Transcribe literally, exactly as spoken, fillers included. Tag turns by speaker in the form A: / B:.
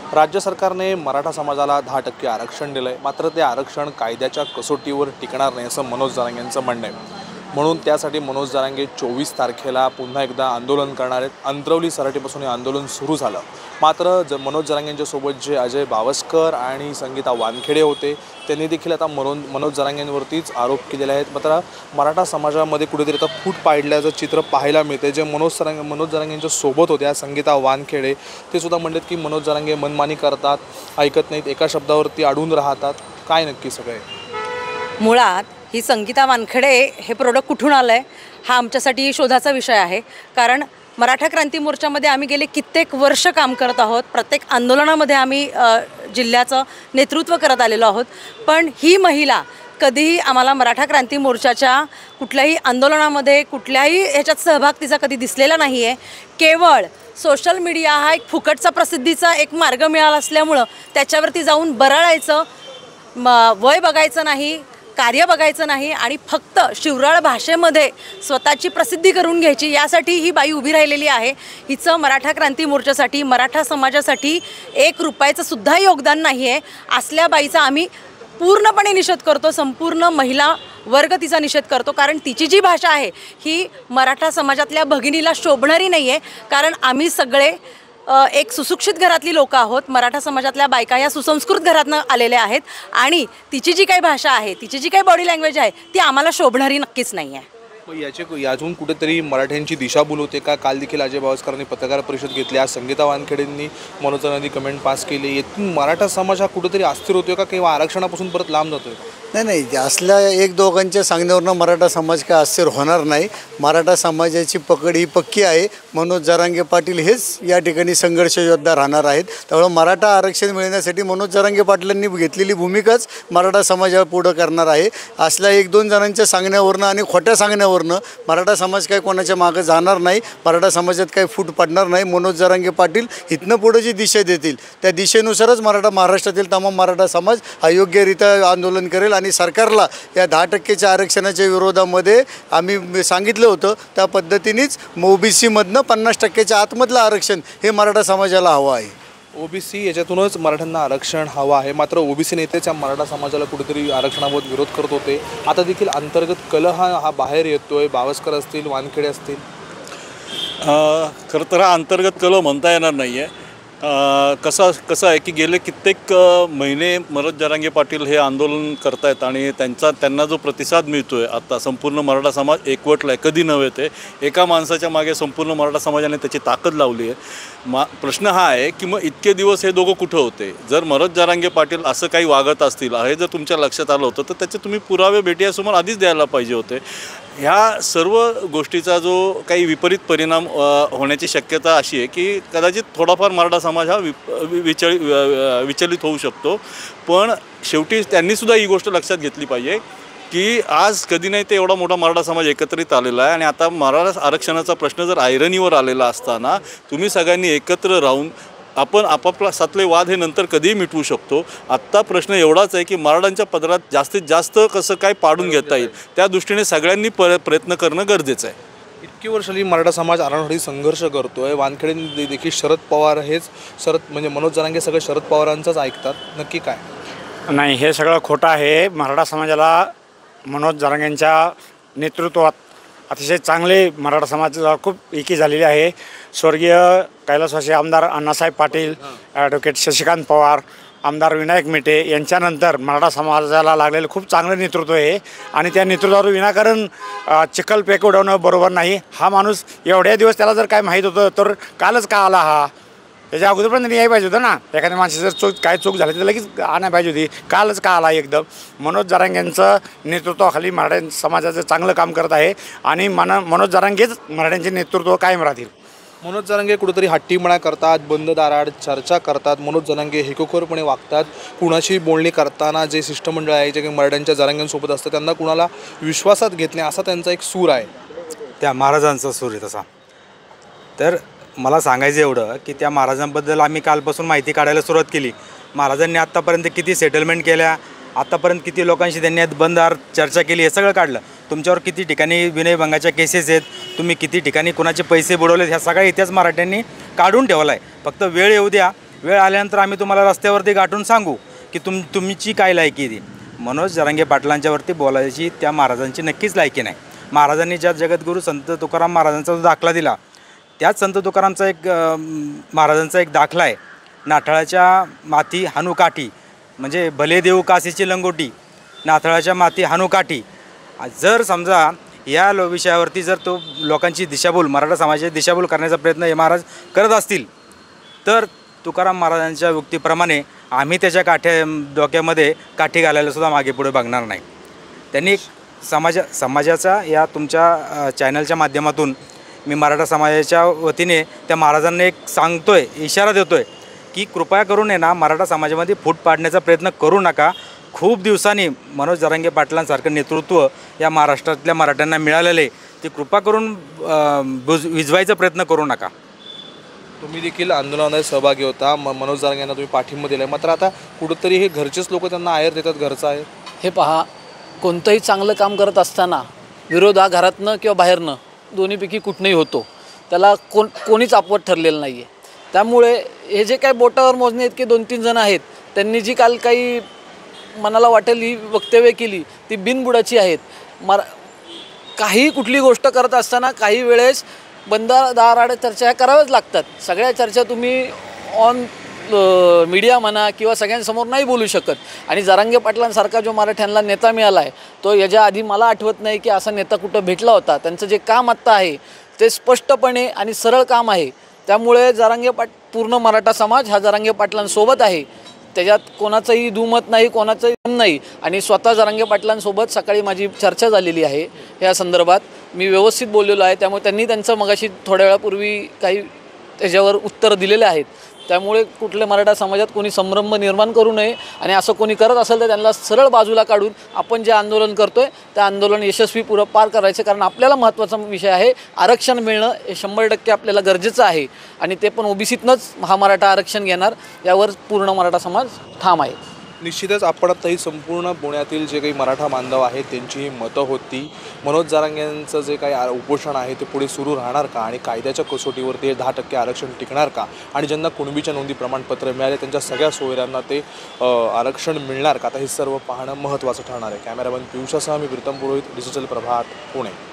A: राज्य सरकारने मराठा समाजाला दहा टक्के आरक्षण दिलं आहे, मात्र ते आरक्षण कायद्याच्या कसोटीवर टिकणार नाही असं मनोज जरांगे यांचं म्हणणं आहे। म्हणून त्यासाठी मनोज जरांगे चोवीस तारखेला पुन्हा एकदा आंदोलन करणार आहेत। अंतरवली सराटीपासून हे आंदोलन सुरू झालं, मात्र ज मनोज जरांगेंच्यासोबत जे अजय बावस्कर आणि संगीता वानखेडे होते त्यांनी देखील आता मनोज मनोज जरांगेंवरतीच आरोप केलेले आहेत। मात्र मराठा समाजामध्ये कुठेतरी आता फूट पाडल्याचं चित्र पाहायला मिळते। जे मनोज जरांगे मनोज जरांगेंच्या सोबत होत्या संगीता वानखेडे ते सुद्धा म्हणतात की मनोज जरांगे मनमानी करतात, ऐकत नाहीत, एका शब्दावरती अडून राहतात। काय नक्की सगळे
B: मुळात ही संगीता वानखेडे हे प्रोडक्ट कुठून आलं आहे हा आमच्यासाठी शोधाचा विषय आहे। कारण मराठा क्रांती मोर्चामध्ये आम्ही गेले कित्येक वर्ष काम करत आहोत, प्रत्येक आंदोलनामध्ये आम्ही जिल्ह्याचं नेतृत्व करत आलेलो आहोत, पण ही महिला कधीही आम्हाला मराठा क्रांती मोर्चाच्या कुठल्याही आंदोलनामध्ये कुठल्याही ह्याच्यात सहभाग तिचा कधी दिसलेला नाही आहे। केवळ सोशल मीडिया हा एक फुकटचा प्रसिद्धीचा एक मार्ग मिळाला असल्यामुळं त्याच्यावरती जाऊन बरळायचं, वय बघायचं नाही, कार्य बघायचं नाही आणि फक्त शिवराळ भाषेमध्ये स्वतःची प्रसिद्धी करून घ्यायची यासाठी ही बाई उभी राहिलेली आहे। हिचं मराठा क्रांती मोर्चासाठी मराठा समाजासाठी एक रुपयाचं सुद्धा योगदान नाही आहे। असल्या बाईचा आम्ही पूर्णपणे निषेध करतो, संपूर्ण महिला वर्ग तिचा निषेध करतो। कारण तिची जी भाषा आहे ही मराठा समाजातल्या भगिनीला शोभणारी नाही आहे। कारण आम्ही सगळे एक सुशिक्षित घरातली लोक आहोत, मराठा समाजातल्या बायका या सुसंस्कृत घरातनं आलेल्या आहेत आणि तिची जी काही भाषा आहे, तिची जी काही बॉडी लँग्वेज आहे ती आम्हाला शोभणारी नक्कीच नाही आहे।
A: मग याचे यातून कुठेतरी मराठ्यांची दिशाभूल होते का? काल देखील अजय बावस्करांनी पत्रकार परिषद घेतली, आज संगीता वानखेडेंनी मनोजांनी कमेंट पास केली, यातून मराठा समाज हा कुठेतरी अस्थिर होतोय का किंवा आरक्षणापासून परत लांब जातोय?
C: नाही नाही असल्या एक दोघांच्या सांगण्यावरनं मराठा समाज काय अस्थिर होणार नाही। मराठा समाजाची पकड ही पक्की आहे। मनोज जरांगे पाटील हेच या ठिकाणी संघर्ष योद्धा राहणार आहेत। त्यामुळे मराठा आरक्षण मिळण्यासाठी मनोज जरांगे पाटलांनी घेतलेली भूमिकाच मराठा समाजाला पुढं करणार आहे। असल्या एक दोन जणांच्या सांगण्यावरनं आणि खोट्या सांगण्यावरनं मराठा समाज काय कोणाच्या मागं जाणार नाही, मराठा समाजात काही फूट पडणार नाही। मनोज जरांगे पाटील इथनं पुढे जी दिशा देतील त्या दिशेनुसारच मराठा महाराष्ट्रातील तमाम मराठा समाज अयोग्यरित्या आंदोलन करेल आणि सरकारला या दहा टक्केच्या आरक्षणाच्या विरोधामध्ये आम्ही सांगितलं होतं त्या पद्धतीनेच ओबीसीमधनं पन्नास टक्क्याच्या आतमधलं आरक्षण हे मराठा समाजाला हवं आहे।
A: ओबीसी याच्यातूनच मराठ्यांना आरक्षण हवं आहे, मात्र ओबीसी नेतेच या मराठा समाजाला कुठेतरी आरक्षणाबाबत विरोध करत होते। आता देखील अंतर्गत कलह हा बाहेर येतोय, बावस्कर असतील, वानखेडे असतील।
D: खरं तर हा अंतर्गत कलह म्हणता येणार नाही आहे। कसं कसं आहे की गेले कित्येक महिने मनोज जरांगे पाटील हे आंदोलन करतायत आणि त्यांचा त्यांना जो प्रतिसाद मिळतो आहे आता संपूर्ण मराठा समाज एकवटला आहे, कधी नव्हे ते एका माणसाच्या मागे संपूर्ण मराठा समाजाने त्याची ताकद लावली आहे। मा प्रश्न हा आहे की मग इतके दिवस हे दोघं कुठं होते? जर मनोज जरांगे पाटील असं काही वागत असतील हे जर तुमच्या लक्षात आलं होतं तर त्याचे तुम्ही पुरावे भेटीयासमोर आधीच द्यायला पाहिजे होते। ह्या सर्व गोष्टीचा जो काही विपरीत परिणाम होण्याची शक्यता अशी आहे की कदाचित थोडाफार मराठा समाज हा वि विचळी विचलित होऊ शकतो, पण शेवटी त्यांनीसुद्धा ही गोष्ट लक्षात घेतली पाहिजे की आज कधी नाही ते एवढा मोठा मराठा समाज एकत्रित आलेला आहे आणि आता मराठा आरक्षणाचा प्रश्न जर ऐरणीवर आलेला असताना तुम्ही सगळ्यांनी एकत्र राहून आपण आपापला सातले वाद हे नंतर कधीही मिटवू शकतो। आत्ता प्रश्न एवढाच आहे की मराठ्यांच्या पदरात जास्तीत जास्त कसं काय पाडून घेता येईल त्या दृष्टीने सगळ्यांनी प्रयत्न करणं गरजेचं आहे।
A: इतकी वर्षाली मराठा समाज आरक्षणासाठी संघर्ष करतोय, वानखेडे देखील शरद पवार हेच शरद म्हणजे मनोज जरांगे सगळे शरद पवारांचंच ऐकतात, नक्की काय?
E: नाही, हे सगळं खोटं आहे। मराठा समाजाला मनोज जरांगेंच्या नेतृत्वात अतिशय चांगले मराठा समाजाला खूप एकी झालेली आहे। स्वर्गीय कैलासवासी आमदार अण्णासाहेब पाटील, ॲडव्होकेट शशिकांत पवार, आमदार विनायक मेटे यांच्यानंतर मराठा समाजाला लागलेलं खूप चांगलं नेतृत्व आहे आणि त्या नेतृत्वावर विनाकारण चिखल पेक उडवणं बरोबर नाही। हा माणूस एवढ्या दिवस त्याला जर काय माहीत होतं तर कालच का आला? हा त्याच्या अगोदरपर्यंत यायला पाहिजे होतं ना। एखाद्या माणसाची जर चूक काय चूक झाली तर लगेच आणायला पाहिजे होती, कालच का आला एकदम? मनोज जरांगेंचं नेतृत्वाखाली मराठा समाजाचं चांगलं काम करत आहे आणि मन मनोज जरांगेच मराठ्यांचे नेतृत्व कायम राहतील।
A: मनोज जरांगे कुठेतरी हट्टीपणा करतात, बंद दाराआड चर्चा करतात, मनोज जरांगे हेकोखोरपणे वागतात, कुणाशी बोलणी करताना जे शिष्टमंडळ आहे जे काही मराठ्यांच्या जरांगेंसोबत असतं त्यांना कुणाला विश्वासात घेत नाही असा त्यांचा एक सूर आहे।
F: त्या महाराजांचा सूर आहे तसा। तर मला सांगायचं एवढं की त्या महाराजांबद्दल आम्ही कालपासून माहिती काढायला सुरुवात केली। महाराजांनी आत्तापर्यंत किती सेटलमेंट केल्या, आतापर्यंत किती लोकांशी त्यांनी बंदार चर्चा केली हे सगळं काढलं। तुमच्यावर किती ठिकाणी विनयभंगाच्या केसेस आहेत, तुम्ही किती ठिकाणी कुणाचे पैसे बुडवलेत ह्या सगळा इतिहास मराठ्यांनी काढून ठेवला आहे। फक्त वेळ येऊ द्या, वेळ आल्यानंतर आम्ही तुम्हाला रस्त्यावरती गाठून सांगू की तुम तुमची काय लायकी ती. मनोज जरांगे पाटलांच्यावरती बोलायची त्या महाराजांची नक्कीच लायकी नाही. महाराजांनी ज्या जगद्गुरू संत तुकाराम महाराजांचा जो दाखला दिला, त्याच संत तुकारामचा एक महाराजांचा एक दाखला आहे, नाठाळाच्या माती हानुकाठी, म्हणजे भले देऊ काशीची लंगोटी, नाथळाच्या माती हानुकाठी. जर समजा या लो विषयावरती जर तो लोकांची दिशाभूल, मराठा समाजाची दिशाभूल करण्याचा प्रयत्न हे महाराज करत असतील तर तुकाराम महाराजांच्या युक्तीप्रमाणे आम्ही त्याच्या काठ्या डोक्यामध्ये काठी घालायला सुद्धा मागे पुढे बघणार नाही. त्यांनी समाजा समाजाचा या तुमच्या चॅनलच्या माध्यमातून मी मराठा समाजाच्या वतीने त्या महाराजांना एक सांगतो आहे, इशारा देतो आहे की कृपया करून आहे ना मराठा समाजामध्ये फूट पाडण्याचा प्रयत्न करू नका. खूप दिवसांनी मनोज जरांगे पाटलांसारखं नेतृत्व या महाराष्ट्रातल्या मराठ्यांना मिळालेले, ते कृपा करून बुज विजवायचा प्रयत्न करू नका.
A: तुम्ही देखील आंदोलनात सहभागी होता, म मनोज जरांगे यांना तुम्ही पाठिंबा दिला आहे, मात्र आता कुठंतरी हे घरचेच लोक त्यांना आयर देतात, घरचं आहे.
G: हे पहा, कोणतंही चांगलं काम करत असताना विरोध हा घरातनं किंवा बाहेरनं दोन्हीपैकी कुठनंही होतो, त्याला कोण कोणीच अपवाद ठरलेलं नाही आहे. त्यामुळे हे जे काही बोटावर मोजणे आहेत की दोन तीन जण आहेत, त्यांनी जी काल काही मनाला वाटेल ही वक्तव्य केली ती बिनबुडाची आहेत. मरा काही कुठली गोष्ट करत असताना काही वेळेस बंद दाराआड चर्चा ह्या कराव्याच लागतात. सगळ्या चर्चा तुम्ही ऑन मीडिया म्हणा किंवा सगळ्यांसमोर नाही बोलू शकत. आणि जरांगे पाटलांसारखा जो मराठ्यांना नेता मिळाला आहे तो याच्या आधी मला आठवत नाही की असा नेता कुठं भेटला होता. त्यांचं जे काम आत्ता आहे ते स्पष्टपणे आणि सरळ काम आहे. त्यामुळे जरांगे पाट पूर्ण मराठा समाज हा जरांगे पाटलांसोबत आहे, त्याच्यात कोणाचंही दुमत नाही, कोणाचंही दम नाही. आणि स्वतः जरांगे पाटलांसोबत सकाळी माझी चर्चा झालेली आहे या संदर्भात, मी व्यवस्थित बोललेलो आहे. त्यामुळे त्यांनी त्यांचं मगाशी थोड्या वेळापूर्वी काही त्याच्यावर उत्तर दिलेले आहेत. त्यामुळे कुठल्या मराठा समाजात कोणी संभ्रम निर्माण करू नये आणि असं कोणी करत असेल तर त्यांना सरळ बाजूला काढून आपण जे आंदोलन करतोय त्या आंदोलन यशस्वी पुरं पार करायचं. कारण आपल्याला महत्त्वाचा विषय आहे आरक्षण मिळणं, हे शंभर टक्के आपल्याला गरजेचं आहे. आणि ते पण ओबीसीतनंच हा मराठा आरक्षण घेणार यावर पूर्ण मराठा समाज ठाम आहे.
A: निश्चितच आपण आत्ताही संपूर्ण पुण्यातील जे काही मराठा बांधव आहेत त्यांची ही मतं होती. मनोज जरांगे यांचं जे काही उपोषण आहे ते पुढे सुरू राहणार का आणि कायद्याच्या कसोटीवरती दहा टक्के आरक्षण टिकणार का आणि ज्यांना कुणबीच्या नोंदी प्रमाणपत्र मिळाले त्यांच्या सगळ्या सोयऱ्यांना ते आरक्षण मिळणार का, आता हे सर्व पाहणं महत्त्वाचं ठरणार आहे. कॅमेरामॅन पियुषासह मी प्रीतम पुरोहित, डिजिटल प्रभात, पुणे.